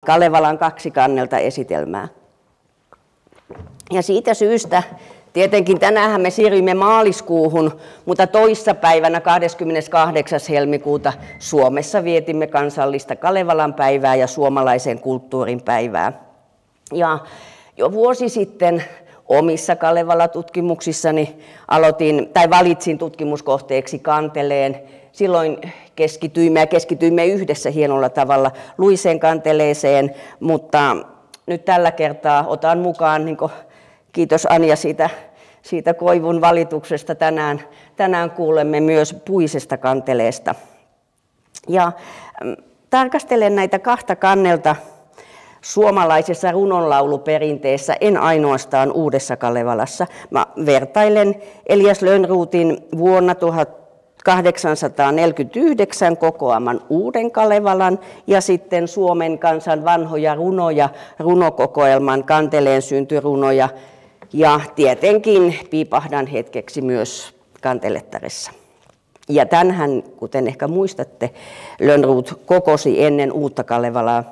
Kalevalan kaksi kannelta esitelmää. Ja siitä syystä tietenkin tänään me siirrymme maaliskuuhun, mutta toissapäivänä 28. helmikuuta Suomessa vietimme kansallista Kalevalan päivää ja suomalaisen kulttuurin päivää. Ja jo vuosi sitten omissa Kalevala-tutkimuksissani valitsin tutkimuskohteeksi Kanteleen. Silloin keskityimme yhdessä hienolla tavalla Luisen kanteleeseen, mutta nyt tällä kertaa otan mukaan, kiitos Anja siitä koivun valituksesta, tänään kuulemme myös puisesta kanteleesta. Ja tarkastelen näitä kahta kannelta suomalaisessa runonlauluperinteessä, en ainoastaan Uudessa Kalevalassa. Mä vertailen Elias Lönnrotin vuonna 1849 kokoaman Uuden Kalevalan ja sitten Suomen kansan vanhoja runoja, runokokoelman Kanteleen syntyrunoja ja tietenkin piipahdan hetkeksi myös Kantelettaressa. Ja tämänhän, kuten ehkä muistatte, Lönnrot kokosi ennen Uutta Kalevalaa.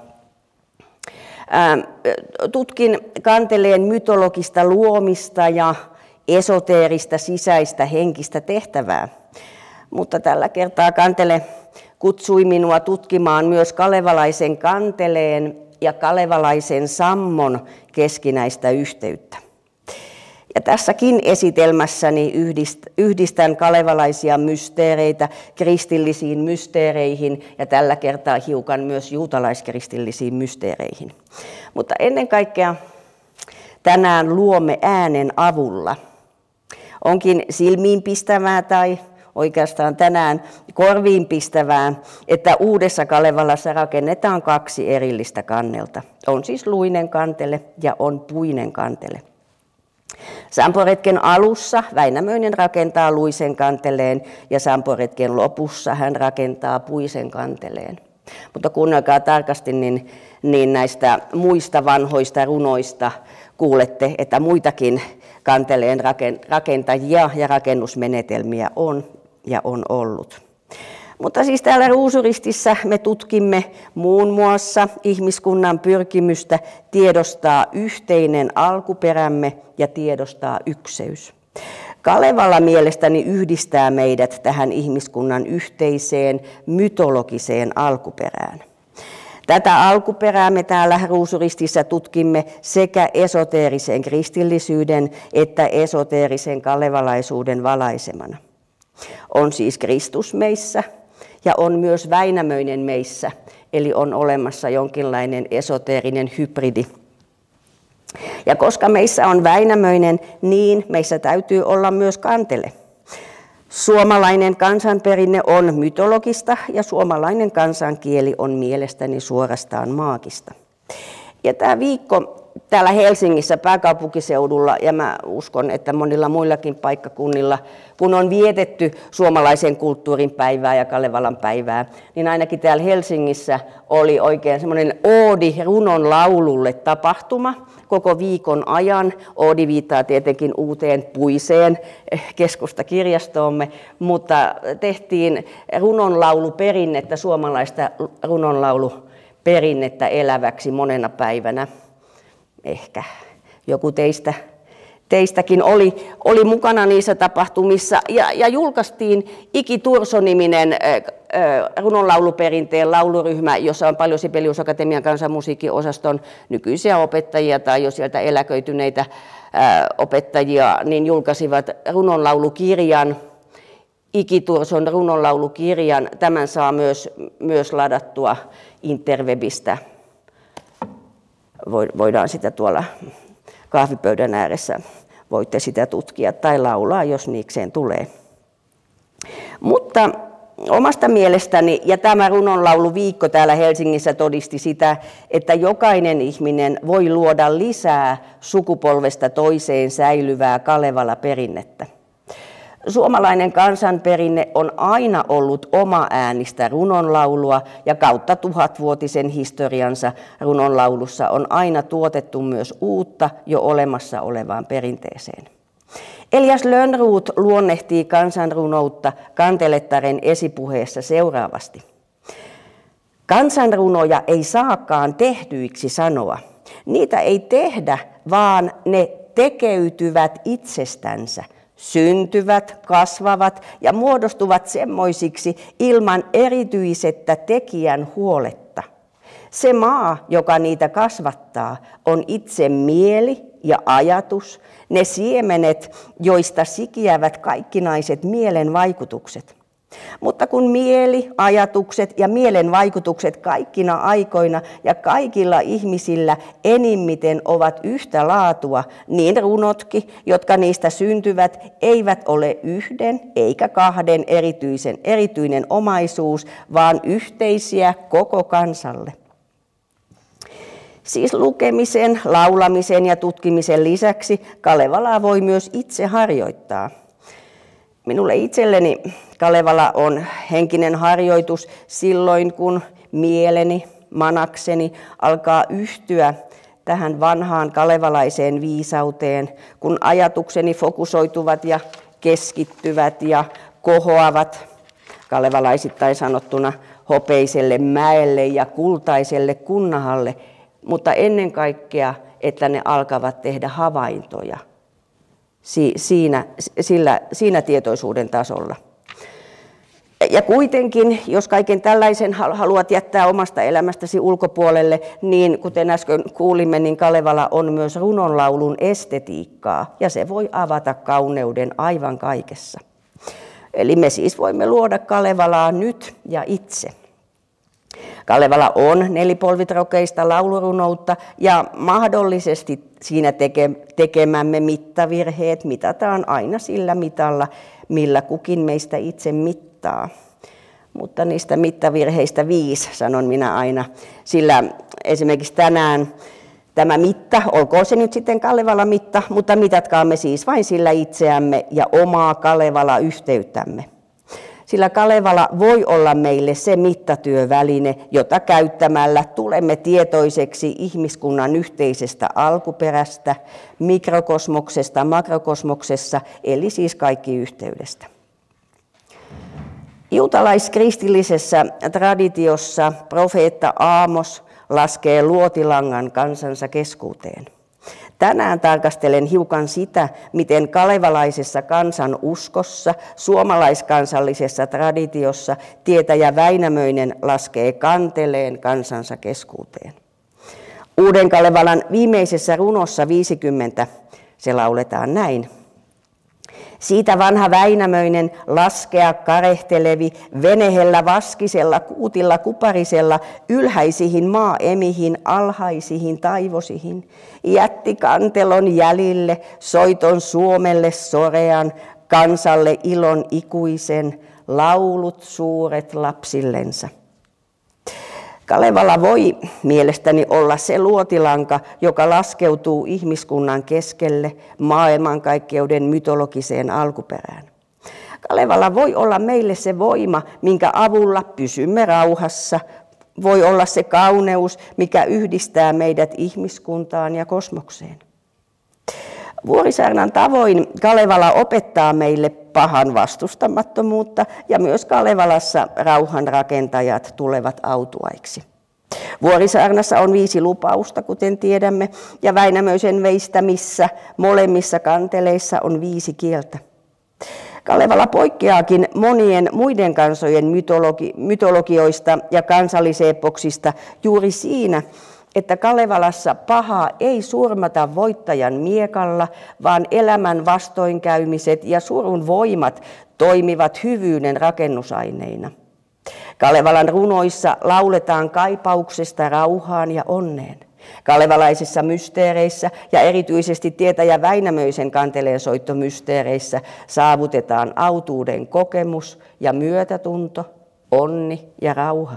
Tutkin Kanteleen mytologista luomista ja esoteerista sisäistä henkistä tehtävää. Mutta tällä kertaa Kantele kutsui minua tutkimaan myös kalevalaisen Kanteleen ja kalevalaisen Sammon keskinäistä yhteyttä. Ja tässäkin esitelmässäni yhdistän kalevalaisia mysteereitä kristillisiin mysteereihin ja tällä kertaa hiukan myös juutalaiskristillisiin mysteereihin. Mutta ennen kaikkea tänään luomme äänen avulla. Onkin silmiinpistävää tai oikeastaan tänään korviinpistävää, että Uudessa Kalevalassa rakennetaan kaksi erillistä kannelta. On siis Luinen kantele ja on Puinen kantele. Samporetken alussa Väinämöinen rakentaa Luisen kanteleen ja Samporetken lopussa hän rakentaa Puisen kanteleen. Mutta kuunnelkaa tarkasti, niin näistä muista vanhoista runoista kuulette, että muitakin kanteleen rakentajia ja rakennusmenetelmiä on ja on ollut. Mutta siis täällä Ruusuristissä me tutkimme muun muassa ihmiskunnan pyrkimystä tiedostaa yhteinen alkuperämme ja tiedostaa ykseys. Kalevala mielestäni yhdistää meidät tähän ihmiskunnan yhteiseen mytologiseen alkuperään. Tätä alkuperää me täällä Ruusuristissa tutkimme sekä esoteerisen kristillisyyden että esoteerisen kalevalaisuuden valaisemana. On siis Kristus meissä ja on myös Väinämöinen meissä, eli on olemassa jonkinlainen esoteerinen hybridi. Ja koska meissä on Väinämöinen, niin meissä täytyy olla myös Kantele. Suomalainen kansanperinne on mytologista ja suomalainen kansankieli on mielestäni suorastaan maagista. Ja tämä viikko täällä Helsingissä pääkaupunkiseudulla ja mä uskon, että monilla muillakin paikkakunnilla, kun on vietetty suomalaisen kulttuurin päivää ja Kalevalan päivää, niin ainakin täällä Helsingissä oli oikein semmoinen oodi runon laululle tapahtuma koko viikon ajan. Oodi viittaa tietenkin uuteen Puiseen keskustakirjastoomme, mutta tehtiin runonlauluperinnettä, suomalaista runonlauluperinnettä eläväksi monena päivänä. Ehkä joku teistäkin oli mukana niissä tapahtumissa ja julkaistiin Iki Turso-niminen runonlauluperinteen lauluryhmä, jossa on paljon Sibelius Akatemian kansanmusiikkiosaston nykyisiä opettajia tai jo sieltä eläköityneitä opettajia, niin julkaisivat runonlaulukirjan, Iki Turson runonlaulukirjan. Tämän saa myös ladattua interwebistä. Voidaan sitä tuolla kahvipöydän ääressä, voitte sitä tutkia tai laulaa, jos niikseen tulee. Mutta omasta mielestäni, ja tämä runonlauluviikko täällä Helsingissä todisti sitä, että jokainen ihminen voi luoda lisää sukupolvesta toiseen säilyvää Kalevala-perinnettä. Suomalainen kansanperinne on aina ollut oma äänistä runonlaulua ja kautta tuhatvuotisen historiansa runonlaulussa on aina tuotettu myös uutta jo olemassa olevaan perinteeseen. Elias Lönnrot luonnehtii kansanrunoutta Kantelettaren esipuheessa seuraavasti. Kansanrunoja ei saakaan tehdyiksi sanoa. Niitä ei tehdä, vaan ne tekeytyvät itsestänsä, syntyvät, kasvavat ja muodostuvat semmoisiksi ilman erityisettä tekijän huoletta. Se maa, joka niitä kasvattaa, on itse mieli ja ajatus, ne siemenet, joista sikiävät kaikkinaiset mielen vaikutukset. Mutta kun mieli, ajatukset ja mielen vaikutukset kaikkina aikoina ja kaikilla ihmisillä enimmiten ovat yhtä laatua, niin runotkin, jotka niistä syntyvät, eivät ole yhden eikä kahden erityinen omaisuus, vaan yhteisiä koko kansalle. Siis lukemisen, laulamisen ja tutkimisen lisäksi Kalevalaa voi myös itse harjoittaa. Minulle itselleni Kalevala on henkinen harjoitus silloin, kun mieleni, manakseni alkaa yhtyä tähän vanhaan kalevalaiseen viisauteen, kun ajatukseni fokusoituvat ja keskittyvät ja kohoavat, kalevalaisittain sanottuna, hopeiselle mäelle ja kultaiselle kunnahalle, mutta ennen kaikkea, että ne alkavat tehdä havaintoja siinä tietoisuuden tasolla. Ja kuitenkin, jos kaiken tällaisen haluat jättää omasta elämästäsi ulkopuolelle, niin kuten äsken kuulimme, niin Kalevala on myös runonlaulun estetiikkaa, ja se voi avata kauneuden aivan kaikessa. Eli me siis voimme luoda Kalevalaa nyt ja itse. Kalevala on nelipolvitrokeista laulurunoutta ja mahdollisesti siinä tekemämme mittavirheet mitataan aina sillä mitalla, millä kukin meistä itse mittaa. Mutta niistä mittavirheistä 5, sanon minä aina, sillä esimerkiksi tänään tämä mitta, olkoon se nyt sitten Kalevala-mitta, mutta mitatkaamme siis vain sillä itseämme ja omaa Kalevala-yhteyttämme. Sillä Kalevala voi olla meille se mittatyöväline, jota käyttämällä tulemme tietoiseksi ihmiskunnan yhteisestä alkuperästä, mikrokosmoksesta, makrokosmoksessa, eli siis kaikki yhteydestä. Juutalaiskristillisessä traditiossa profeetta Aamos laskee luotilangan kansansa keskuuteen. Tänään tarkastelen hiukan sitä, miten kalevalaisessa kansanuskossa, suomalaiskansallisessa traditiossa tietäjä Väinämöinen laskee kanteleen kansansa keskuuteen. Uuden Kalevalan viimeisessä runossa 50 se lauletaan näin. Siitä vanha Väinämöinen laskea karehtelevi, venehellä vaskisella, kuutilla kuparisella, ylhäisihin maaemihin, alhaisihin taivosihin, jätti kantelon jäljille, soiton Suomelle sorean, kansalle ilon ikuisen, laulut suuret lapsillensa. Kalevala voi mielestäni olla se luotilanka, joka laskeutuu ihmiskunnan keskelle maailmankaikkeuden mytologiseen alkuperään. Kalevala voi olla meille se voima, minkä avulla pysymme rauhassa. Voi olla se kauneus, mikä yhdistää meidät ihmiskuntaan ja kosmokseen. Vuorisaarnan tavoin Kalevala opettaa meille pahan vastustamattomuutta ja myös Kalevalassa rauhanrakentajat tulevat autuaiksi. Vuorisaarnassa on 5 lupausta, kuten tiedämme, ja Väinämöisen veistämissä molemmissa kanteleissa on 5 kieltä. Kalevala poikkeaakin monien muiden kansojen mytologioista ja kansalliseepoksista juuri siinä, että Kalevalassa pahaa ei surmata voittajan miekalla, vaan elämän vastoinkäymiset ja surun voimat toimivat hyvyyden rakennusaineina. Kalevalan runoissa lauletaan kaipauksesta rauhaan ja onneen. Kalevalaisissa mysteereissä ja erityisesti tietäjä Väinämöisen kanteleensoittomysteereissä saavutetaan autuuden kokemus ja myötätunto, onni ja rauha.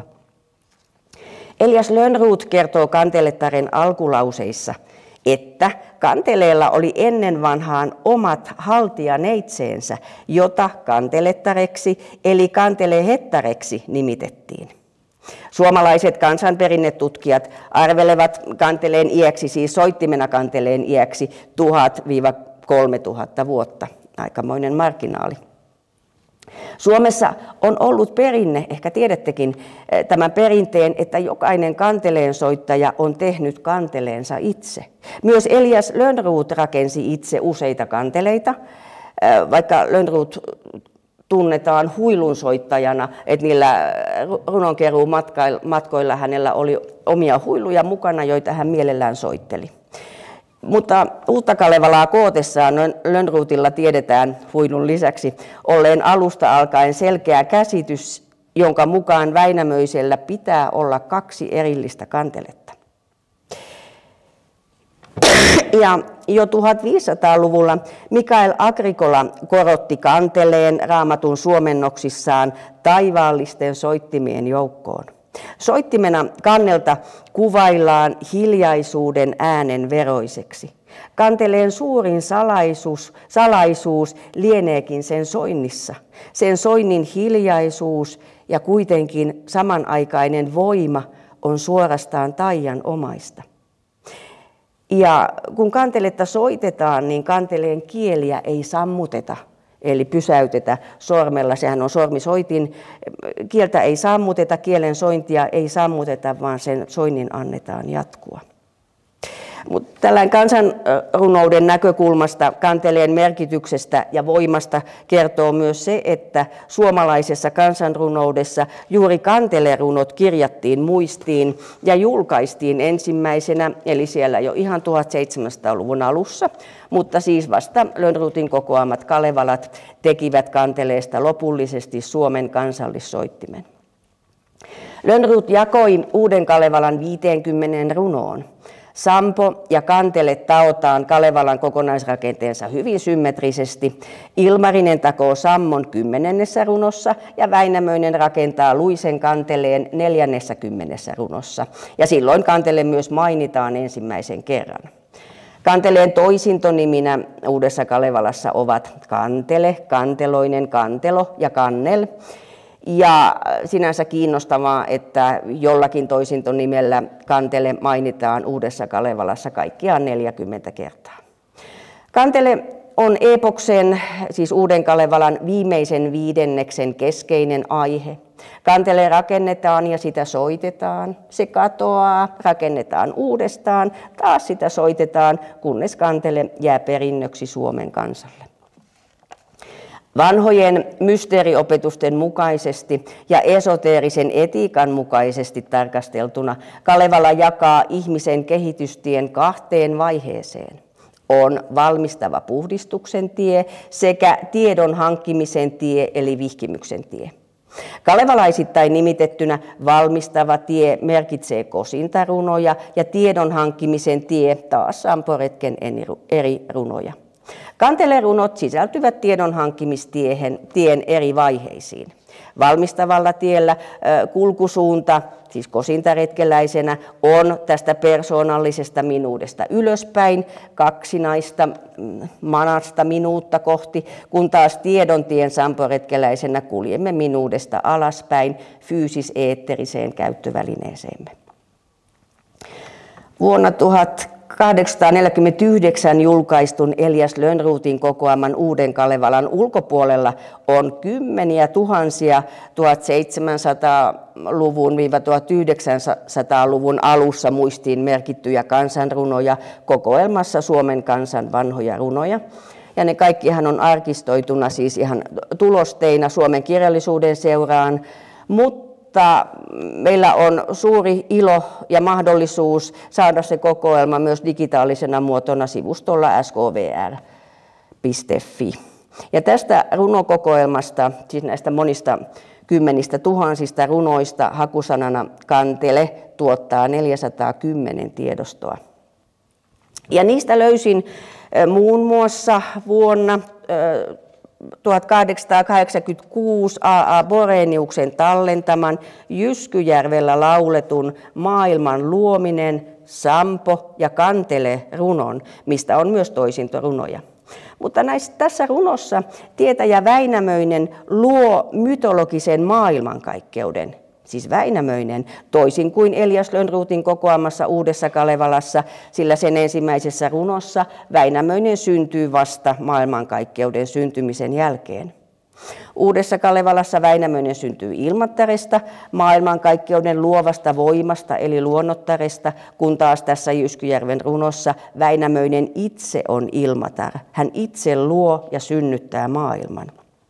Elias Lönnrot kertoo Kantelettaren alkulauseissa, että kanteleella oli ennen vanhaan omat haltijaneitseensä, jota kantelettareksi eli kantelehettareksi nimitettiin. Suomalaiset kansanperinnetutkijat arvelevat kanteleen iäksi, siis soittimena kanteleen iäksi 1000–3000 vuotta, aikamoinen marginaali. Suomessa on ollut perinne, ehkä tiedättekin tämän perinteen, että jokainen kanteleensoittaja on tehnyt kanteleensa itse. Myös Elias Lönnrot rakensi itse useita kanteleita, vaikka Lönnrot tunnetaan huilunsoittajana, että niillä runonkeruumatkoilla hänellä oli omia huiluja mukana, joita hän mielellään soitteli. Mutta Uutta Kalevalaa kootessaan Lönnrotilla tiedetään huilun lisäksi olleen alusta alkaen selkeä käsitys, jonka mukaan Väinämöisellä pitää olla 2 erillistä kanteletta. Ja jo 1500-luvulla Mikael Agricola korotti kanteleen Raamatun suomennoksissaan taivaallisten soittimien joukkoon. Soittimena kannelta kuvaillaan hiljaisuuden äänen veroiseksi. Kanteleen suurin salaisuus lieneekin sen soinnissa. Sen soinnin hiljaisuus ja kuitenkin samanaikainen voima on suorastaan taianomaista. Ja kun kanteletta soitetaan, niin kanteleen kieliä ei sammuteta, eli pysäytetä sormella. Sehän on sormisoitin. Kieltä ei sammuteta, kielen sointia ei sammuteta, vaan sen soinnin annetaan jatkua. Mutta tällainen kansanrunouden näkökulmasta kanteleen merkityksestä ja voimasta kertoo myös se, että suomalaisessa kansanrunoudessa juuri kantelerunot kirjattiin muistiin ja julkaistiin ensimmäisenä, eli siellä jo ihan 1700-luvun alussa, mutta siis vasta Lönnrotin kokoamat Kalevalat tekivät kanteleesta lopullisesti Suomen kansallissoittimen. Lönnrot jakoi Uuden Kalevalan 50 runoon. Sampo ja kantele taotaan Kalevalan kokonaisrakenteensa hyvin symmetrisesti. Ilmarinen takoo sammon 10. runossa ja Väinämöinen rakentaa luisen kanteleen 40. runossa. Ja silloin kantele myös mainitaan ensimmäisen kerran. Kanteleen toisintoniminä Uudessa Kalevalassa ovat kantele, kanteloinen, kantelo ja kannel. Ja sinänsä kiinnostavaa, että jollakin toisintonimellä kantele mainitaan Uudessa Kalevalassa kaikkiaan 40 kertaa. Kantele on epoksen, siis Uuden Kalevalan viimeisen 5. keskeinen aihe. Kantele rakennetaan ja sitä soitetaan, se katoaa, rakennetaan uudestaan, taas sitä soitetaan, kunnes kantele jää perinnöksi Suomen kansalle. Vanhojen mysteeriopetusten mukaisesti ja esoteerisen etiikan mukaisesti tarkasteltuna Kalevala jakaa ihmisen kehitystien 2 vaiheeseen. On valmistava puhdistuksen tie sekä tiedon hankkimisen tie eli vihkimyksen tie. Kalevalaisittain nimitettynä valmistava tie merkitsee kosintarunoja ja tiedon hankkimisen tie taas Samporetken eri runoja. Kantelerunot sisältyvät tiedonhankkimistien eri vaiheisiin. Valmistavalla tiellä kulkusuunta, siis kosintaretkeläisenä, on tästä persoonallisesta minuudesta ylöspäin, kaksinaista manasta minuutta kohti, kun taas tiedontien samporetkeläisenä kuljemme minuudesta alaspäin fyysis-eetteriseen käyttövälineeseemme. Vuonna 1849 julkaistun Elias Lönnrotin kokoaman Uuden Kalevalan ulkopuolella on kymmeniä tuhansia 1700-luvun–1900-luvun alussa muistiin merkittyjä kansanrunoja kokoelmassa Suomen kansan vanhoja runoja. Ja ne kaikkihan on arkistoituna siis ihan tulosteina Suomen kirjallisuuden seuraan, mutta meillä on suuri ilo ja mahdollisuus saada se kokoelma myös digitaalisena muotona sivustolla skvr.fi. Ja tästä runokokoelmasta, siis näistä monista kymmenistä tuhansista runoista, hakusanana kantele tuottaa 410 tiedostoa. Ja niistä löysin muun muassa vuonna 1886 A.A. Boreniuksen tallentaman Jyskyjärvellä lauletun Maailman luominen, Sampo ja Kantele runon, mistä on myös toisintorunoja. Mutta tässä runossa tietäjä Väinämöinen luo mytologisen maailmankaikkeuden, siis Väinämöinen, toisin kuin Elias Lönnrotin kokoamassa Uudessa Kalevalassa, sillä sen ensimmäisessä runossa Väinämöinen syntyy vasta maailmankaikkeuden syntymisen jälkeen. Uudessa Kalevalassa Väinämöinen syntyy ilmattaresta, maailmankaikkeuden luovasta voimasta eli luonnottaresta, kun taas tässä Jyskyjärven runossa Väinämöinen itse on ilmatar. Hän itse luo ja synnyttää maailman.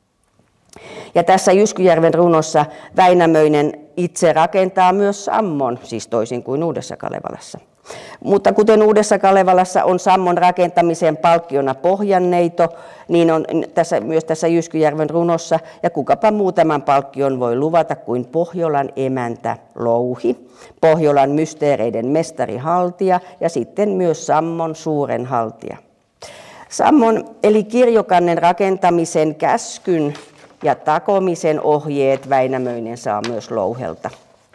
Ja tässä Jyskyjärven runossa Väinämöinen itse rakentaa myös sammon, siis toisin kuin Uudessa Kalevalassa. Mutta kuten Uudessa Kalevalassa on sammon rakentamisen palkkiona pohjanneito, niin on myös tässä Jyskyjärven runossa, ja kukapa muu tämän palkkion voi luvata kuin Pohjolan emäntä Louhi, Pohjolan mysteereiden mestari haltija ja sitten myös sammon suuren haltija. Sammon eli kirjokannen rakentamisen käskyn ja takomisen ohjeet Väinämöinen saa myös Louhelta.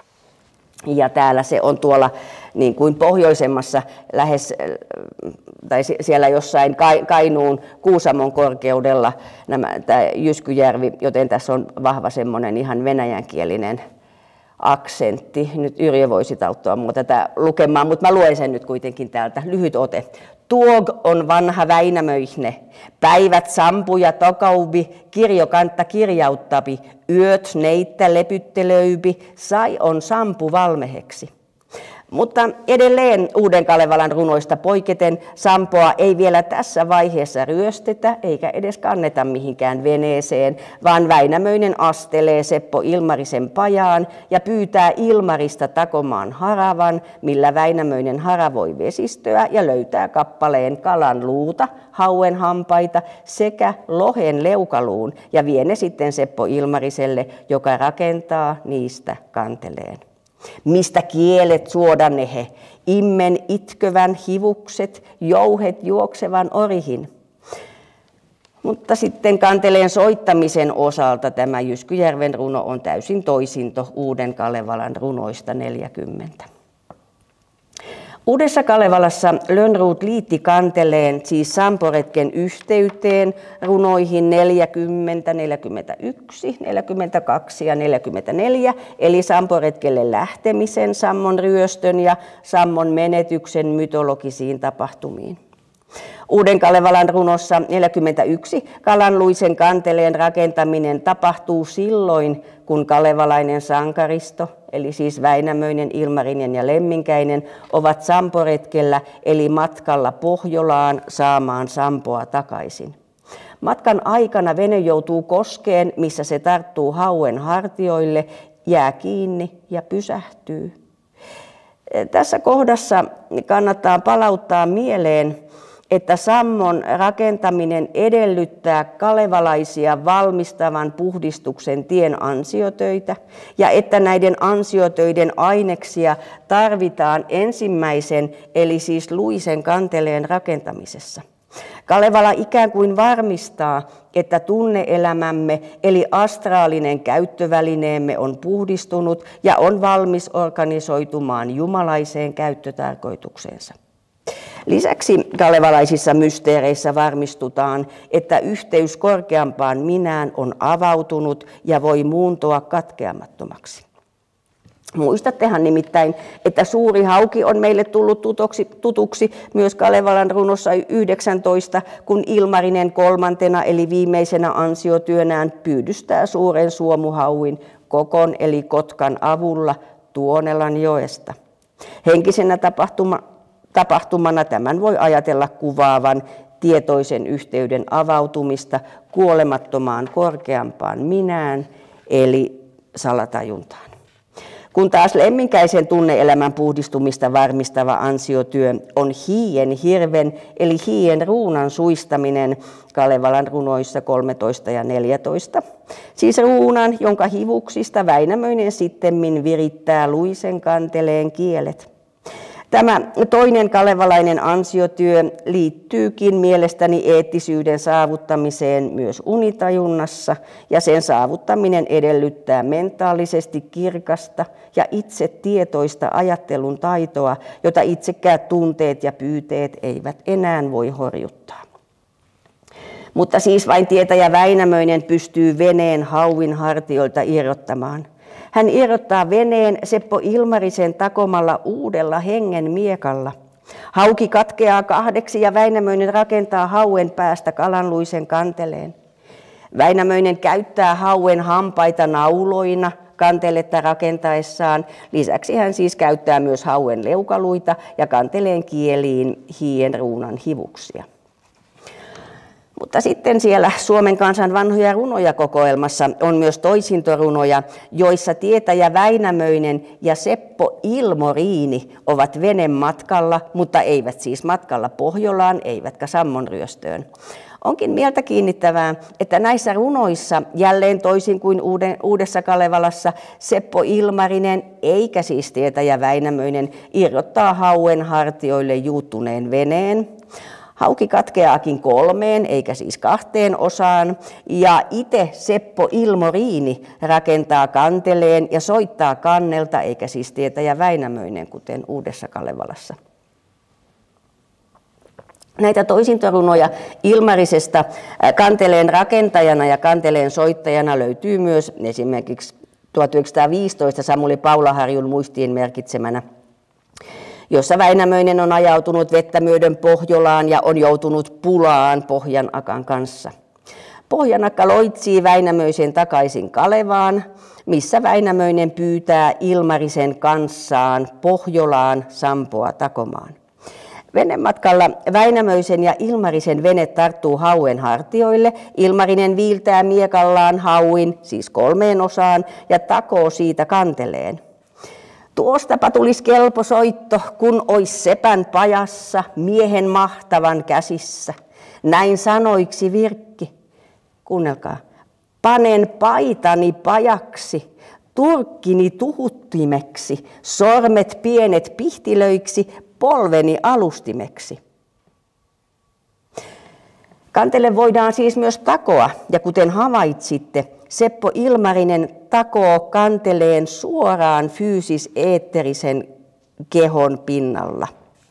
Ja täällä se on tuolla niin kuin pohjoisemmassa lähes, tai siellä jossain Kainuun Kuusamon korkeudella tämä Jyskyjärvi, joten tässä on vahva semmoinen ihan venäjänkielinen aksentti. Nyt Yrjö voisi auttaa mua tätä lukemaan, mutta mä luen sen nyt kuitenkin täältä. Lyhyt ote. Tuog on vanha Väinämöihne, päivät sampuja tokaubi, kirjokantta kirjauttapi, yöt neittä lepyttelöibi, sai on sampu valmeheksi. Mutta edelleen Uuden Kalevalan runoista poiketen sampoa ei vielä tässä vaiheessa ryöstetä eikä edes kanneta mihinkään veneeseen, vaan Väinämöinen astelee Seppo Ilmarisen pajaan ja pyytää Ilmarista takomaan haravan, millä Väinämöinen haravoi vesistöä ja löytää kappaleen kalan luuta, hauen hampaita sekä lohen leukaluun ja vie ne sitten Seppo Ilmariselle, joka rakentaa niistä kanteleen. Mistä kielet suodanehe, immen itkövän hivukset, jouhet juoksevan orihin. Mutta sitten kanteleen soittamisen osalta tämä Jyskyjärven runo on täysin toisinto Uuden Kalevalan runoista 40. Uudessa Kalevalassa Lönnrot liitti kanteleen siis samporetken yhteyteen runoihin 40, 41, 42 ja 44, eli samporetkelle lähtemisen, sammon ryöstön ja sammon menetyksen mytologisiin tapahtumiin. Uuden Kalevalan runossa 41 Kalanluisen kanteleen rakentaminen tapahtuu silloin, kun kalevalainen sankaristo, eli siis Väinämöinen, Ilmarinen ja Lemminkäinen, ovat samporetkellä, eli matkalla Pohjolaan saamaan sampoa takaisin. Matkan aikana vene joutuu koskeen, missä se tarttuu hauen hartioille, jää kiinni ja pysähtyy. Tässä kohdassa kannattaa palauttaa mieleen, että sammon rakentaminen edellyttää kalevalaisia valmistavan puhdistuksen tien ansiotöitä ja että näiden ansiotöiden aineksia tarvitaan ensimmäisen eli siis luisen kanteleen rakentamisessa. Kalevala ikään kuin varmistaa, että tunneelämämme eli astraalinen käyttövälineemme on puhdistunut ja on valmis organisoitumaan jumalaiseen käyttötarkoitukseensa. Lisäksi kalevalaisissa mysteereissä varmistutaan, että yhteys korkeampaan minään on avautunut ja voi muuntoa katkeamattomaksi. Muistattehan nimittäin, että suuri hauki on meille tullut tutuksi myös Kalevalan runossa 19, kun Ilmarinen kolmantena eli viimeisenä ansiotyönään pyydystää suuren suomuhauin Kokon eli Kotkan avulla Tuonelan joesta. Henkisenä tapahtumana tämän voi ajatella kuvaavan tietoisen yhteyden avautumista kuolemattomaan korkeampaan minään eli salatajuntaan. Kun taas Lemminkäisen tunneelämän puhdistumista varmistava ansiotyö on hiien hirven eli hien ruunan suistaminen Kalevalan runoissa 13 ja 14. Siis ruunan, jonka hivuksista Väinämöinen sittemmin virittää luisen kanteleen kielet. Tämä toinen kalevalainen ansiotyö liittyykin mielestäni eettisyyden saavuttamiseen myös unitajunnassa, ja sen saavuttaminen edellyttää mentaalisesti kirkasta ja itse tietoista ajattelun taitoa, jota itsekkäät tunteet ja pyyteet eivät enää voi horjuttaa. Mutta siis vain tietäjä Väinämöinen pystyy veneen hauin hartioilta irrottamaan. Hän irrottaa veneen Seppo Ilmarisen takomalla uudella hengen miekalla. Hauki katkeaa kahdeksi ja Väinämöinen rakentaa hauen päästä Kalanluisen kanteleen. Väinämöinen käyttää hauen hampaita nauloina kanteletta rakentaessaan. Lisäksi hän siis käyttää myös hauen leukaluita ja kanteleen kieliin hien ruunan hivuksia. Mutta sitten siellä Suomen kansan vanhoja runoja -kokoelmassa on myös toisintorunoja, joissa tietäjä Väinämöinen ja Seppo Ilmoriini ovat venematkalla, mutta eivät siis matkalla Pohjolaan, eivätkä Sammon ryöstöön. Onkin mieltä kiinnittävää, että näissä runoissa, jälleen toisin kuin Uudessa Kalevalassa, Seppo Ilmarinen, eikä siis tietäjä Väinämöinen, irrottaa hauen hartioille juuttuneen veneen. Hauki katkeaakin 3, eikä siis 2 osaan, ja itse Seppo Ilmoriini rakentaa kanteleen ja soittaa kannelta, eikä siis tietäjä Väinämöinen, kuten Uudessa Kalevalassa. Näitä toisintorunoja Ilmarisesta kanteleen rakentajana ja kanteleen soittajana löytyy myös esimerkiksi 1915 Samuli Paulaharjun muistiin merkitsemänä, jossa Väinämöinen on ajautunut vettä myöden Pohjolaan ja on joutunut pulaan Pohjanakan kanssa. Pohjanakka loitsii Väinämöisen takaisin Kalevaan, missä Väinämöinen pyytää Ilmarisen kanssaan Pohjolaan Sampoa takomaan. Venematkalla Väinämöisen ja Ilmarisen vene tarttuu hauen hartioille. Ilmarinen viiltää miekallaan hauin, siis 3 osaan, ja takoo siitä kanteleen. Tuostapa tulisi kelpo soitto, kun ois sepän pajassa, miehen mahtavan käsissä. Näin sanoiksi virkki. Kuunnelkaa. Panen paitani pajaksi, turkkini tuhuttimeksi, sormet pienet pihtilöiksi, polveni alustimeksi. Kantele voidaan siis myös takoa, ja kuten havaitsitte, Seppo Ilmarinen takoo kanteleen suoraan fyysis-eetterisen kehon pinnalla.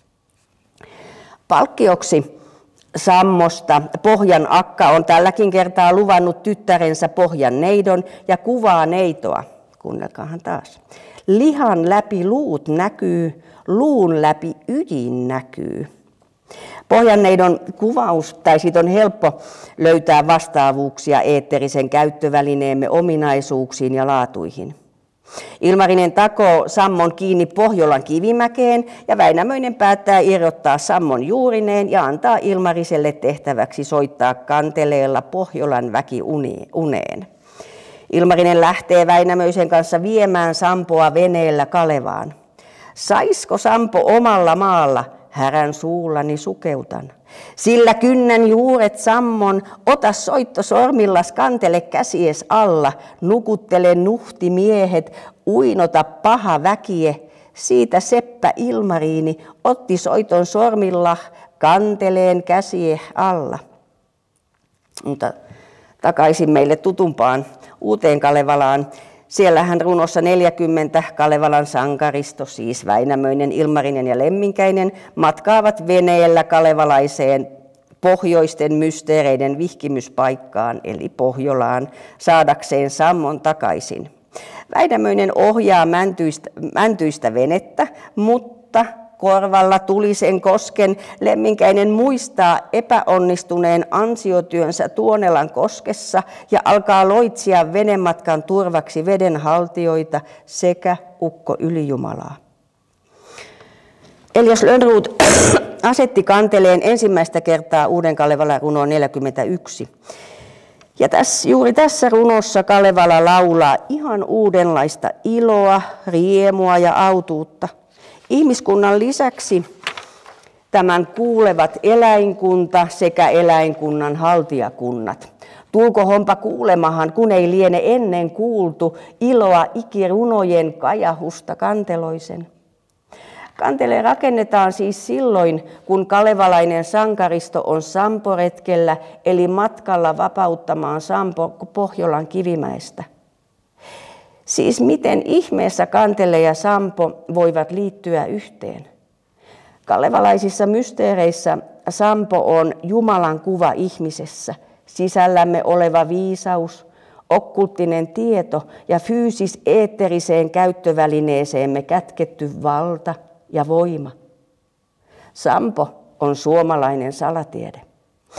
Palkkioksi Sammosta Pohjan akka on tälläkin kertaa luvannut tyttärensä Pohjan neidon ja kuvaa neitoa. Kuunnelkaahan taas. Lihan läpi luut näkyy, luun läpi ydin näkyy. Pohjanneidon kuvaus, tai siitä on helppo löytää vastaavuuksia eetterisen käyttövälineemme ominaisuuksiin ja laatuihin. Ilmarinen takoo Sammon kiinni Pohjolan kivimäkeen ja Väinämöinen päättää irrottaa Sammon juurineen ja antaa Ilmariselle tehtäväksi soittaa kanteleella Pohjolan väki uneen. Ilmarinen lähtee Väinämöisen kanssa viemään Sampoa veneellä Kalevaan. Saisko Sampo omalla maalla, härän suullani sukeutan. Sillä kynnän juuret Sammon, ota soitto sormillas kantele käsies alla, nukuttele nuhti miehet, uinota paha väkie. Siitä Seppä Ilmariini otti soiton sormilla, kanteleen käsie alla. Mutta takaisin meille tutumpaan Uuteen Kalevalaan. Siellähän runossa 40 Kalevalan sankaristo, siis Väinämöinen, Ilmarinen ja Lemminkäinen, matkaavat veneellä kalevalaiseen pohjoisten mysteereiden vihkimyspaikkaan, eli Pohjolaan, saadakseen Sammon takaisin. Väinämöinen ohjaa mäntyistä venettä, mutta korvalla tulisen kosken Lemminkäinen muistaa epäonnistuneen ansiotyönsä Tuonelan koskessa ja alkaa loitsia venematkan turvaksi vedenhaltijoita sekä ukko ylijumalaa. Elias Lönnrot asetti kanteleen ensimmäistä kertaa Uuden Kalevalan runoon 41. Ja juuri tässä runossa Kalevala laulaa ihan uudenlaista iloa, riemua ja autuutta. Ihmiskunnan lisäksi tämän kuulevat eläinkunta sekä eläinkunnan haltijakunnat. Tulkohonpa kuulemahan, kun ei liene ennen kuultu, iloa ikirunojen kajahusta kanteloisen. Kantele rakennetaan siis silloin, kun kalevalainen sankaristo on Samporetkellä, eli matkalla vapauttamaan Sampo Pohjolan kivimäestä. Siis miten ihmeessä Kantele ja Sampo voivat liittyä yhteen? Kalevalaisissa mysteereissä Sampo on Jumalan kuva ihmisessä, sisällämme oleva viisaus, okkulttinen tieto ja fyysis-eetteriseen käyttövälineeseemme kätketty valta ja voima. Sampo on suomalainen salatiede.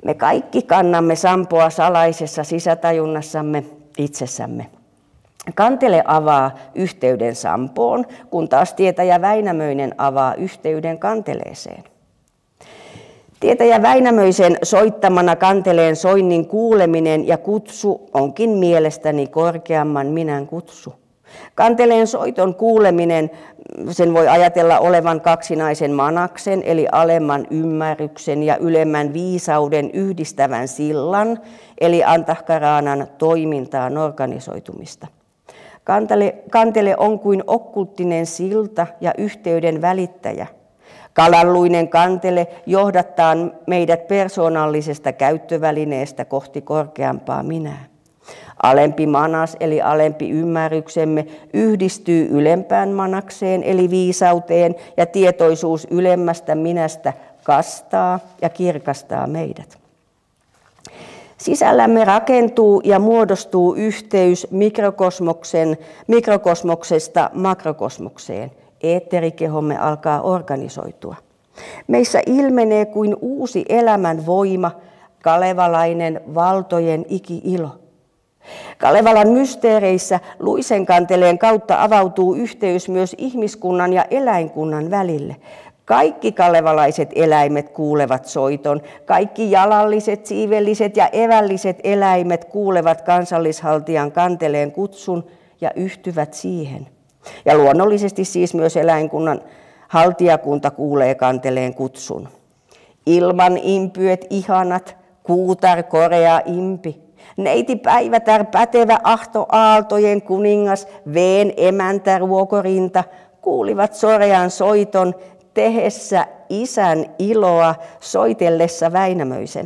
Me kaikki kannamme sampoa salaisessa sisätajunnassamme itsessämme. Kantele avaa yhteyden sampoon, kun taas tietäjä Väinämöinen avaa yhteyden kanteleeseen. Tietäjä Väinämöisen soittamana kanteleen soinnin kuuleminen ja kutsu onkin mielestäni korkeamman minän kutsu. Kanteleen soiton kuuleminen, sen voi ajatella olevan kaksinaisen manaksen, eli alemman ymmärryksen ja ylemmän viisauden yhdistävän sillan, eli Antahkaraanan toimintaan organisoitumista. Kantele on kuin okkulttinen silta ja yhteyden välittäjä. Kalalluinen kantele johdattaa meidät persoonallisesta käyttövälineestä kohti korkeampaa minää. Alempi manas eli alempi ymmärryksemme yhdistyy ylempään manakseen eli viisauteen ja tietoisuus ylemmästä minästä kastaa ja kirkastaa meidät. Sisällämme rakentuu ja muodostuu yhteys mikrokosmoksesta makrokosmokseen. Eetterikehomme alkaa organisoitua. Meissä ilmenee kuin uusi elämän voima, kalevalainen valtojen iki-ilo. Kalevalan mysteereissä luisen kanteleen kautta avautuu yhteys myös ihmiskunnan ja eläinkunnan välille. Kaikki kalevalaiset eläimet kuulevat soiton, kaikki jalalliset, siivelliset ja evälliset eläimet kuulevat kansallishaltijan kanteleen kutsun ja yhtyvät siihen. Ja luonnollisesti siis myös eläinkunnan haltijakunta kuulee kanteleen kutsun. Ilman impyöt ihanat, kuutar korea impi. Neiti Päivätär pätevä ahto aaltojen kuningas, veen emäntä ruokorinta, kuulivat sorean soiton tehessä isän iloa soitellessa Väinämöisen.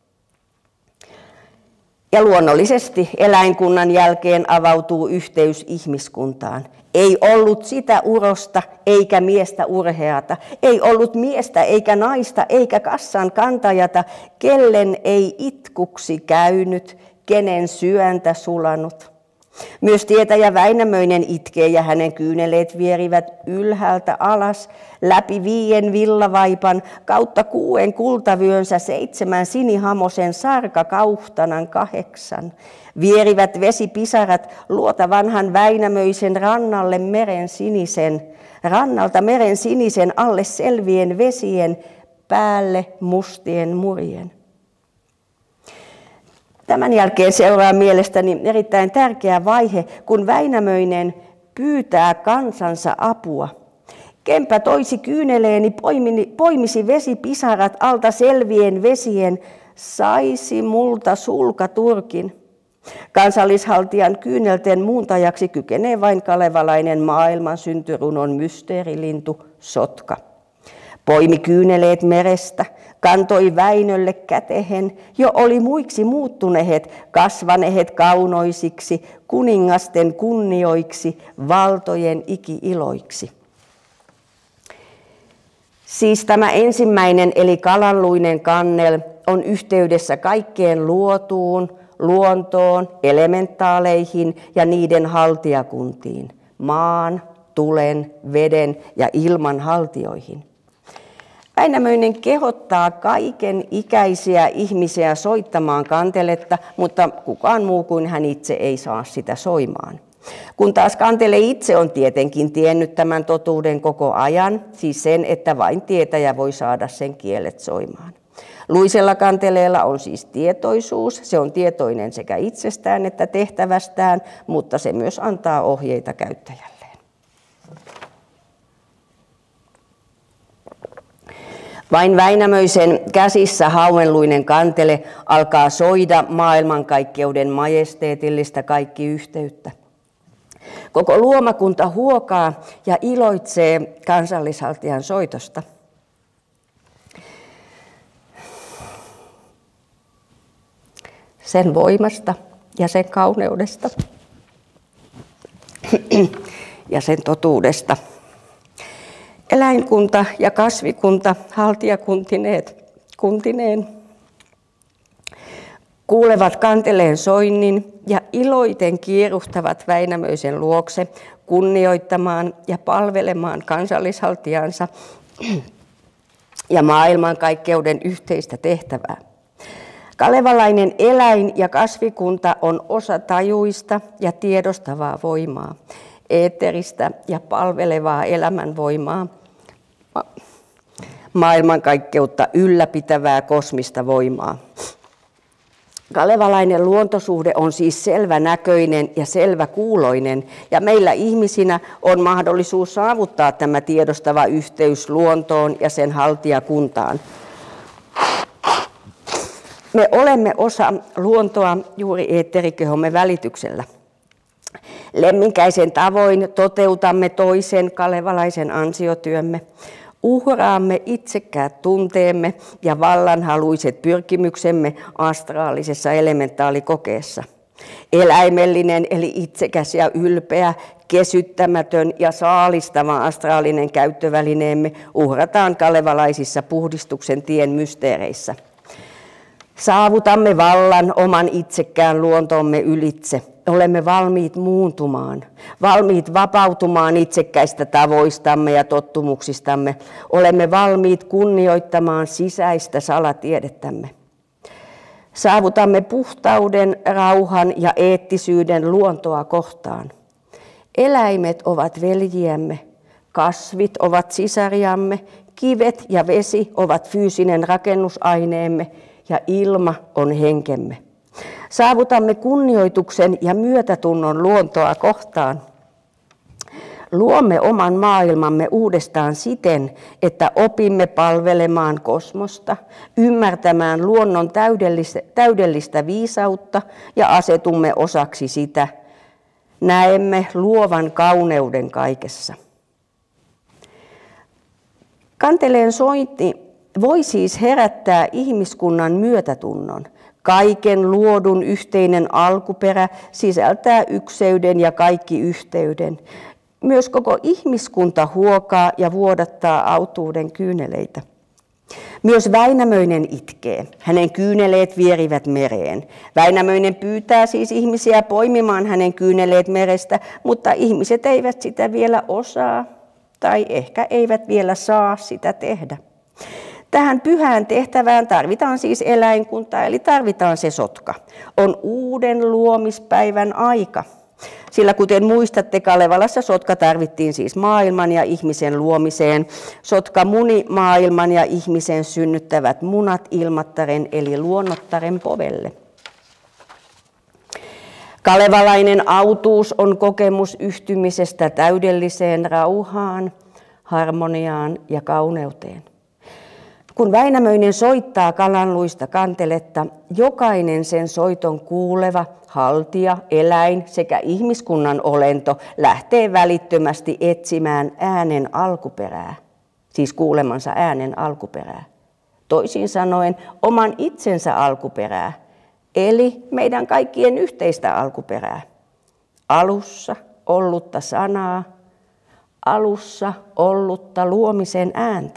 Ja luonnollisesti eläinkunnan jälkeen avautuu yhteys ihmiskuntaan. Ei ollut sitä urosta eikä miestä urheata, ei ollut miestä eikä naista eikä kassan kantajata, kellen ei itkuksi käynyt, kenen syöntä sulanut. Myös tietäjä Väinämöinen itkee ja hänen kyyneleet vierivät ylhäältä alas, läpi 5 villavaipan, kautta 6 kultavyönsä, 7 sinihamosen sarkakauhtanan 8. Vierivät vesipisarat luota vanhan Väinämöisen rannalta meren sinisen alle selvien vesien, päälle mustien murien. Tämän jälkeen seuraa mielestäni erittäin tärkeä vaihe, kun Väinämöinen pyytää kansansa apua. Kempä toisi kyyneleeni, poimisi vesipisarat alta selvien vesien, saisi multa sulkaturkin. Kansallishaltijan kyynelten muuntajaksi kykenee vain kalevalainen maailman syntyrunon mysteerilintu Sotka. Poimi kyyneleet merestä, kantoi Väinölle kätehen, jo oli muiksi muuttuneet, kasvaneet kaunoisiksi, kuningasten kunnioiksi, valtojen iki-iloiksi. Siis tämä ensimmäinen eli kalalluinen kannel on yhteydessä kaikkeen luotuun, luontoon, elementaaleihin ja niiden haltijakuntiin, maan, tulen, veden ja ilman haltioihin. Väinämöinen kehottaa kaiken ikäisiä ihmisiä soittamaan kanteletta, mutta kukaan muu kuin hän itse ei saa sitä soimaan. Kun taas kantele itse on tietenkin tiennyt tämän totuuden koko ajan, siis sen, että vain tietäjä voi saada sen kielet soimaan. Luisella kanteleella on siis tietoisuus, se on tietoinen sekä itsestään että tehtävästään, mutta se myös antaa ohjeita käyttäjälleen. Vain Väinämöisen käsissä hauenluinen kantele alkaa soida maailmankaikkeuden majesteetillista kaikkiyhteyttä. Koko luomakunta huokaa ja iloitsee kansallishaltijan soitosta. Sen voimasta ja sen kauneudesta ja sen totuudesta. Eläinkunta ja kasvikunta haltijakuntineen kuulevat kanteleen soinnin ja iloiten kieruhtavat Väinämöisen luokse kunnioittamaan ja palvelemaan kansallishaltijansa ja maailmankaikkeuden yhteistä tehtävää. Kalevalainen eläin- ja kasvikunta on osa tajuista ja tiedostavaa voimaa, eetteristä ja palvelevaa elämänvoimaa, maailmankaikkeutta ylläpitävää kosmista voimaa. Kalevalainen luontosuhde on siis selvänäköinen ja selväkuuloinen, ja meillä ihmisinä on mahdollisuus saavuttaa tämä tiedostava yhteys luontoon ja sen haltijakuntaan. Me olemme osa luontoa juuri eetterikehomme välityksellä. Lemminkäisen tavoin toteutamme toisen kalevalaisen ansiotyömme. Uhraamme itsekkäät tunteemme ja vallanhaluiset pyrkimyksemme astraalisessa elementaalikokeessa. Eläimellinen eli itsekäs ja ylpeä, kesyttämätön ja saalistava astraalinen käyttövälineemme uhrataan kalevalaisissa puhdistuksen tien mysteereissä. Saavutamme vallan oman itsekkään luontomme ylitse. Olemme valmiit muuntumaan, valmiit vapautumaan itsekkäistä tavoistamme ja tottumuksistamme. Olemme valmiit kunnioittamaan sisäistä salatiedettämme. Saavutamme puhtauden, rauhan ja eettisyyden luontoa kohtaan. Eläimet ovat veljiämme, kasvit ovat sisariamme, kivet ja vesi ovat fyysinen rakennusaineemme ja ilma on henkemme. Saavutamme kunnioituksen ja myötätunnon luontoa kohtaan. Luomme oman maailmamme uudestaan siten, että opimme palvelemaan kosmosta, ymmärtämään luonnon täydellistä viisautta ja asetumme osaksi sitä. Näemme luovan kauneuden kaikessa. Kanteleen sointi voi siis herättää ihmiskunnan myötätunnon. Kaiken luodun yhteinen alkuperä sisältää ykseyden ja kaikki yhteyden. Myös koko ihmiskunta huokaa ja vuodattaa autuuden kyyneleitä. Myös Väinämöinen itkee. Hänen kyyneleet vierivät mereen. Väinämöinen pyytää siis ihmisiä poimimaan hänen kyyneleet merestä, mutta ihmiset eivät sitä vielä osaa tai ehkä eivät vielä saa sitä tehdä. Tähän pyhään tehtävään tarvitaan siis eläinkunta, eli tarvitaan se sotka. On uuden luomispäivän aika. Sillä kuten muistatte, Kalevalassa sotka tarvittiin siis maailman ja ihmisen luomiseen. Sotka muni maailman ja ihmisen synnyttävät munat ilmattaren eli luonnottaren povelle. Kalevalainen autuus on kokemus yhtymisestä täydelliseen rauhaan, harmoniaan ja kauneuteen. Kun Väinämöinen soittaa kalanluista kanteletta, jokainen sen soiton kuuleva, haltija, eläin sekä ihmiskunnan olento lähtee välittömästi etsimään äänen alkuperää, siis kuulemansa äänen alkuperää. Toisin sanoen oman itsensä alkuperää, eli meidän kaikkien yhteistä alkuperää. Alussa ollutta sanaa, alussa ollutta luomisen ääntä.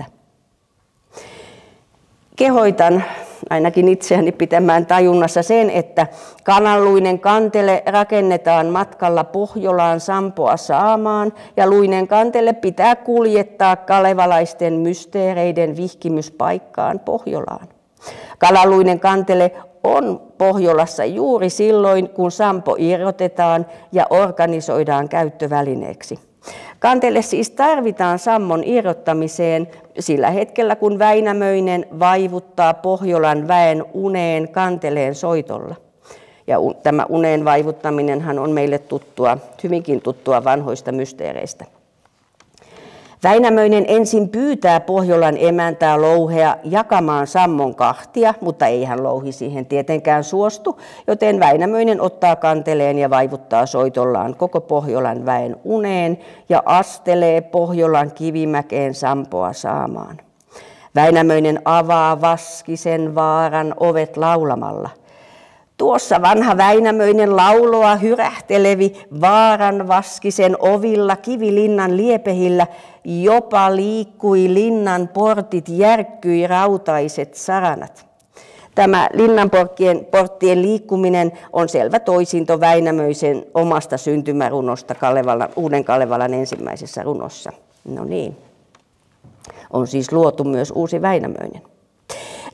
Kehoitan ainakin itseäni pitämään tajunnassa sen, että kananluinen kantele rakennetaan matkalla Pohjolaan Sampoa saamaan ja luinen kantele pitää kuljettaa kalevalaisten mysteereiden vihkimyspaikkaan Pohjolaan. Kananluinen kantele on Pohjolassa juuri silloin, kun Sampo irrotetaan ja organisoidaan käyttövälineeksi. Kantele siis tarvitaan sammon irrottamiseen sillä hetkellä, kun Väinämöinen vaivuttaa Pohjolan väen uneen kanteleen soitolla. Ja tämä uneen vaivuttaminenhan on meille hyvinkin tuttua vanhoista mysteereistä. Väinämöinen ensin pyytää Pohjolan emäntää Louhea jakamaan sammon kahtia, mutta ei hän Louhi siihen tietenkään suostu, joten Väinämöinen ottaa kanteleen ja vaivuttaa soitollaan koko Pohjolan väen uneen ja astelee Pohjolan kivimäkeen Sampoa saamaan. Väinämöinen avaa Vaskisen vaaran ovet laulamalla. Tuossa vanha Väinämöinen lauloa hyrähtelevi vaaran Vaskisen ovilla kivilinnan liepehillä, jopa liikkui linnan portit, järkkyi rautaiset saranat. Tämä linnan porttien liikkuminen on selvä toisinto Väinämöisen omasta syntymärunosta Uuden Kalevalan ensimmäisessä runossa. No niin, on siis luotu myös uusi Väinämöinen.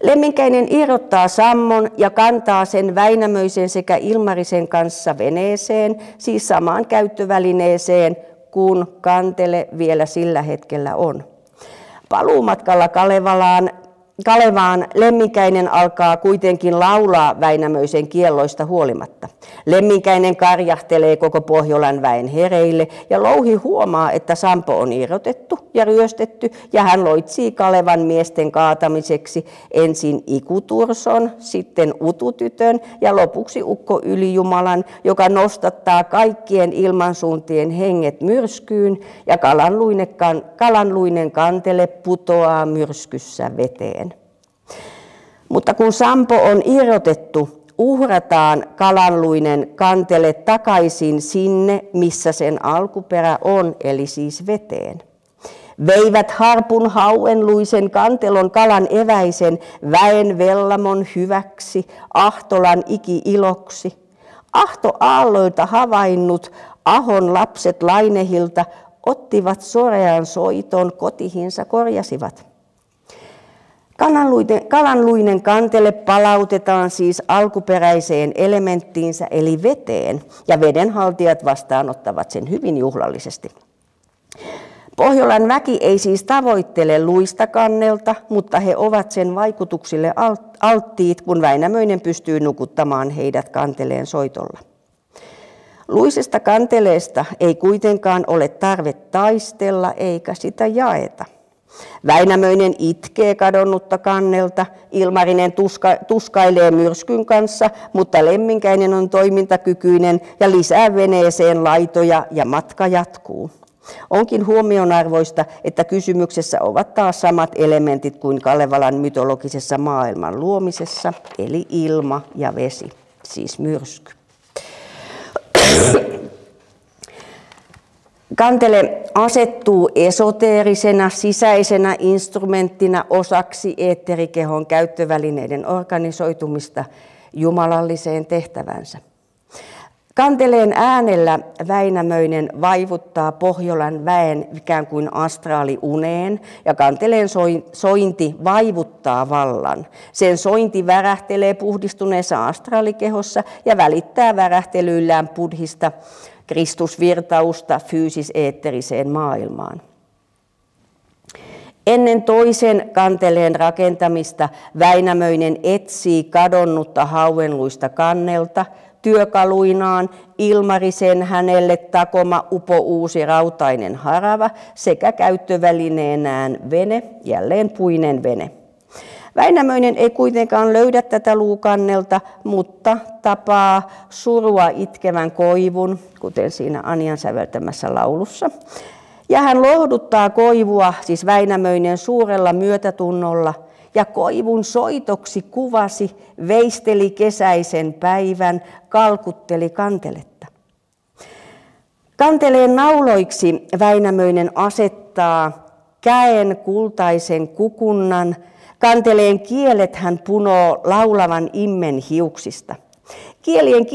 Lemminkäinen irrottaa sammon ja kantaa sen Väinämöisen sekä Ilmarisen kanssa veneeseen, siis samaan käyttövälineeseen, kun Kantele vielä sillä hetkellä on. Paluumatkalla Kalevaan Lemminkäinen alkaa kuitenkin laulaa Väinämöisen kielloista huolimatta. Lemminkäinen karjahtelee koko Pohjolan väen hereille ja Louhi huomaa, että Sampo on irrotettu ja ryöstetty ja hän loitsii Kalevan miesten kaatamiseksi ensin Ikuturson, sitten Ututytön ja lopuksi Ukko Ylijumalan, joka nostattaa kaikkien ilmansuuntien henget myrskyyn ja kalanluinen Kantele putoaa myrskyssä veteen. Mutta kun Sampo on irrotettu, uhrataan kalanluinen Kantele takaisin sinne, missä sen alkuperä on, eli siis veteen. Veivät harpun hauenluisen kantelon kalan eväisen väen vellamon hyväksi, Ahtolan iki-iloksi. Ahto aalloilta havainnut Ahon lapset Lainehilta ottivat sorean soiton kotihinsa korjasivat. Kalanluinen Kantele palautetaan siis alkuperäiseen elementtiinsä eli veteen ja vedenhaltijat vastaanottavat sen hyvin juhlallisesti. Pohjolan väki ei siis tavoittele luista kannelta, mutta he ovat sen vaikutuksille alttiit, kun Väinämöinen pystyy nukuttamaan heidät Kanteleen soitolla. Luisesta kanteleesta ei kuitenkaan ole tarve taistella eikä sitä jaeta. Väinämöinen itkee kadonnutta kannelta, Ilmarinen tuskailee myrskyn kanssa, mutta Lemminkäinen on toimintakykyinen ja lisää veneeseen laitoja ja matka jatkuu. Onkin huomionarvoista, että kysymyksessä ovat taas samat elementit kuin Kalevalan mytologisessa maailman luomisessa, eli ilma ja vesi, siis myrsky. Kantele asettuu esoteerisena sisäisenä instrumenttina osaksi eetterikehon käyttövälineiden organisoitumista jumalalliseen tehtävänsä. Kanteleen äänellä Väinämöinen vaivuttaa Pohjolan väen ikään kuin astraaliuneen ja Kanteleen sointi vaivuttaa vallan. Sen sointi värähtelee puhdistuneessa astraalikehossa ja välittää värähtelyillään buddhista Kristusvirtausta fyysis-eetteriseen maailmaan. Ennen toisen kanteleen rakentamista Väinämöinen etsii kadonnutta hauenluista kannelta työkaluinaan Ilmarisen hänelle takoma upouusi rautainen harava sekä käyttövälineenään vene, jälleen puinen vene. Väinämöinen ei kuitenkaan löydä tätä luukannelta, mutta tapaa surua itkevän koivun, kuten siinä Anjan säveltämässä laulussa. Ja hän lohduttaa koivua, siis Väinämöinen, suurella myötätunnolla, ja koivun soitoksi kuvasi, veisteli kesäisen päivän, kalkutteli kanteletta. Kanteleen nauloiksi Väinämöinen asettaa käen kultaisen kukunnan, Kanteleen kielet hän punoo laulavan immen hiuksista. Kielien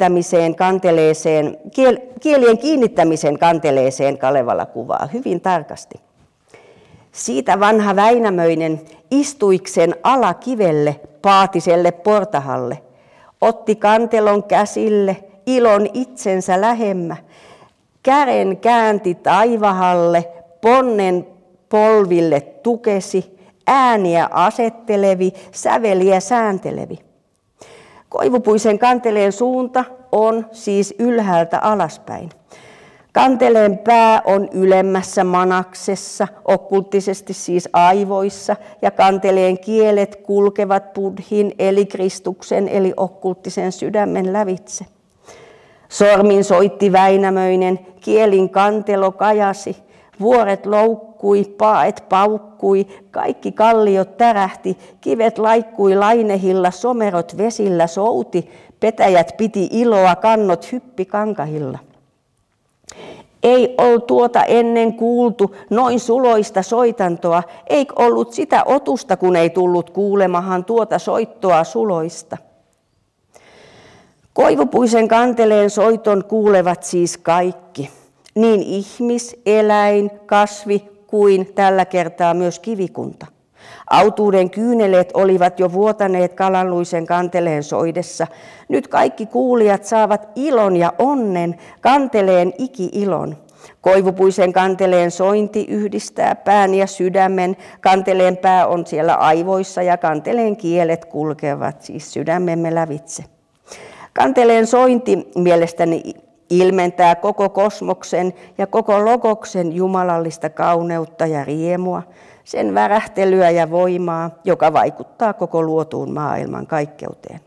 kiinnittämisen kanteleeseen Kalevala kuvaa hyvin tarkasti. Siitä vanha Väinämöinen istuiksen alakivelle paatiselle portahalle, otti kantelon käsille, ilon itsensä lähemmä, kären käänti taivahalle, ponnen polville tukesi, ääniä asettelevi, säveliä sääntelevi. Koivupuisen kanteleen suunta on siis ylhäältä alaspäin. Kanteleen pää on ylemmässä manaksessa, okkulttisesti siis aivoissa, ja kanteleen kielet kulkevat buddhin eli Kristuksen eli okkulttisen sydämen lävitse. Sormin soitti Väinämöinen, kielin kantelo kajasi, vuoret loukkui, paet paukkui, kaikki kalliot tärähti, kivet laikkui Lainehilla, somerot vesillä souti, petäjät piti iloa, kannot hyppi kankahilla. Ei ollut tuota ennen kuultu noin suloista soitantoa, eikö ollut sitä otusta, kun ei tullut kuulemahan tuota soittoa suloista. Koivupuisen kanteleen soiton kuulevat siis kaikki, niin ihmis, eläin, kasvi kuin tällä kertaa myös kivikunta. Autuuden kyyneleet olivat jo vuotaneet Kalanluisen kanteleen soidessa. Nyt kaikki kuulijat saavat ilon ja onnen, kanteleen iki-ilon. Koivupuisen kanteleen sointi yhdistää pään ja sydämen. Kanteleen pää on siellä aivoissa ja kanteleen kielet kulkevat siis sydämemme lävitse. Kanteleen sointi mielestäni ilmentää koko kosmoksen ja koko logoksen jumalallista kauneutta ja riemua, sen värähtelyä ja voimaa, joka vaikuttaa koko luotuun maailman kaikkeuteen.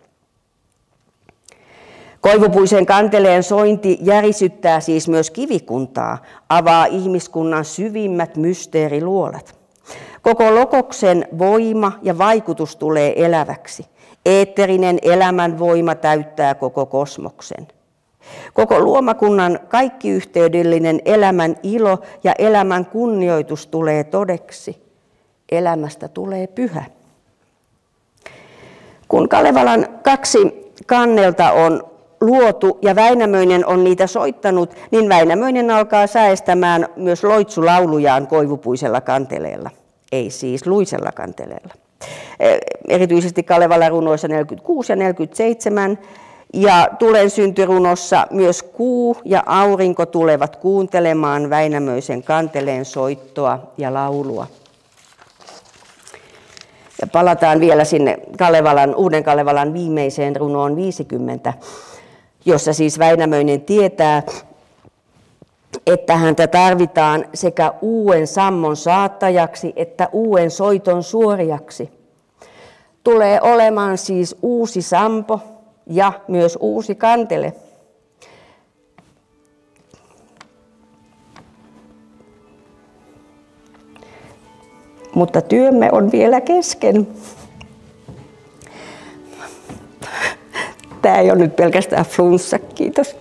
Koivupuisen kanteleen sointi järisyttää siis myös kivikuntaa, avaa ihmiskunnan syvimmät mysteeriluolat. Koko logoksen voima ja vaikutus tulee eläväksi. Eetterinen elämänvoima täyttää koko kosmoksen. Koko luomakunnan kaikkiyhteydellinen elämän ilo ja elämän kunnioitus tulee todeksi. Elämästä tulee pyhä. Kun Kalevalan 2 kannelta on luotu ja Väinämöinen on niitä soittanut, niin Väinämöinen alkaa säestämään myös loitsulaulujaan koivupuisella kanteleella, ei siis luisella kanteleella. Erityisesti Kalevalan runoissa 46 ja 47 ja Tulen syntyrunossa myös kuu ja aurinko tulevat kuuntelemaan Väinämöisen kanteleen soittoa ja laulua. Ja palataan vielä sinne Uuden Kalevalan viimeiseen runoon 50, jossa siis Väinämöinen tietää, että häntä tarvitaan sekä uuden sammon saattajaksi että uuden soiton suoriaksi. Tulee olemaan siis uusi sampo ja myös uusi kantele. Mutta työmme on vielä kesken. Tämä ei ole nyt pelkästään flunssa, kiitos.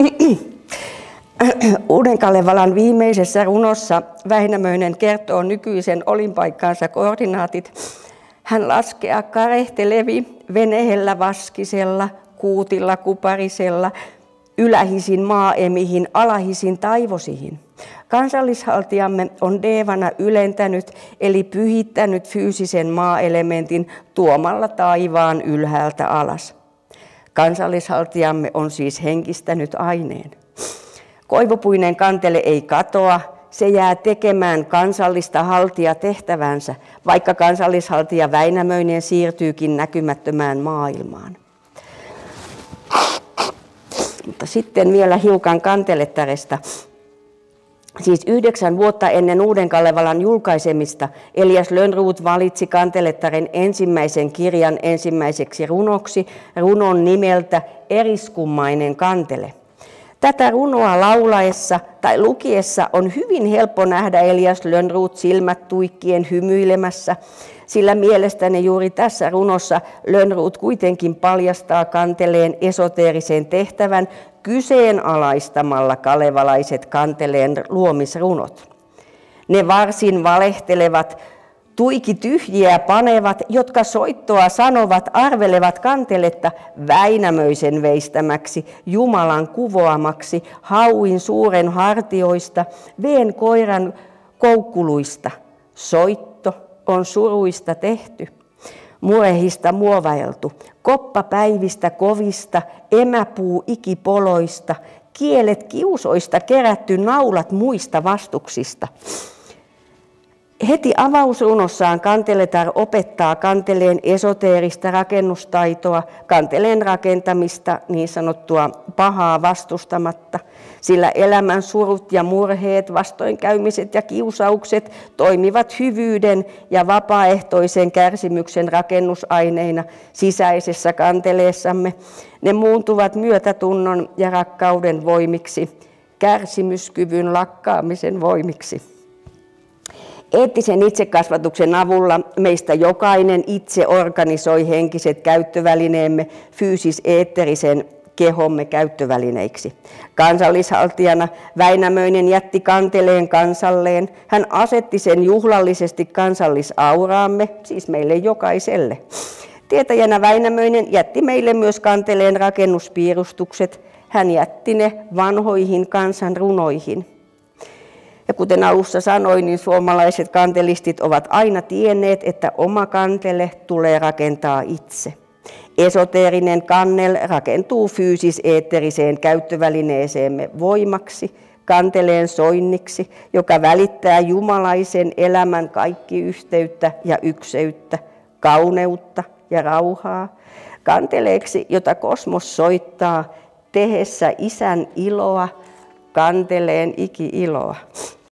Uuden Kalevalan viimeisessä runossa Väinämöinen kertoo nykyisen olinpaikkansa koordinaatit. Hän laskea karehtelevi venehellä vaskisella, kuutilla kuparisella, ylähisin maaemihin, alahisin taivosihin. Kansallishaltijamme on Devana ylentänyt eli pyhittänyt fyysisen maaelementin tuomalla taivaan ylhäältä alas. Kansallishaltijamme on siis henkistänyt aineen. Koivupuinen kantele ei katoa, se jää tekemään kansallista haltijatehtävänsä, vaikka kansallishaltija Väinämöinen siirtyykin näkymättömään maailmaan. Mutta sitten vielä hiukan kantelettaresta. Siis 9 vuotta ennen Uuden Kalevalan julkaisemista Elias Lönnrot valitsi kantelettaren ensimmäisen kirjan ensimmäiseksi runoksi runon nimeltä Eriskummainen kantele. Tätä runoa laulaessa tai lukiessa on hyvin helppo nähdä Elias Lönnrot silmät tuikkien hymyilemässä, sillä mielestäni juuri tässä runossa Lönnrot kuitenkin paljastaa kanteleen esoteerisen tehtävän kyseenalaistamalla kalevalaiset kanteleen luomisrunot. Ne varsin valehtelevat, tuiki tyhjiä panevat, jotka soittoa sanovat, arvelevat kanteletta Väinämöisen veistämäksi, Jumalan kuvoamaksi, hauin suuren hartioista, veen koiran koukkuluista. Soitto on suruista tehty, murehista muovailtu, koppapäivistä kovista, emäpuu ikipoloista, kielet kiusoista kerätty, naulat muista vastuksista. Heti avausrunossaan kanteletar opettaa kanteleen esoteerista rakennustaitoa, kanteleen rakentamista niin sanottua pahaa vastustamatta, sillä elämän surut ja murheet, vastoinkäymiset ja kiusaukset toimivat hyvyyden ja vapaaehtoisen kärsimyksen rakennusaineina sisäisessä kanteleessamme. Ne muuntuvat myötätunnon ja rakkauden voimiksi, kärsimyskyvyn lakkaamisen voimiksi. Eettisen itsekasvatuksen avulla meistä jokainen itse organisoi henkiset käyttövälineemme fyysis-eetterisen kehomme käyttövälineiksi. Kansallishaltijana Väinämöinen jätti kanteleen kansalleen. Hän asetti sen juhlallisesti kansallisauraamme, siis meille jokaiselle. Tietäjänä Väinämöinen jätti meille myös kanteleen rakennuspiirustukset. Hän jätti ne vanhoihin kansanrunoihin. Ja kuten alussa sanoin, niin suomalaiset kantelistit ovat aina tienneet, että oma kantele tulee rakentaa itse. Esoteerinen kannel rakentuu fyysis-eetteriseen käyttövälineeseemme voimaksi, kanteleen soinniksi, joka välittää jumalaisen elämän kaikkiyhteyttä ja ykseyttä, kauneutta ja rauhaa, kanteleeksi, jota kosmos soittaa tehessä Isän iloa, kanteleen iki-iloa.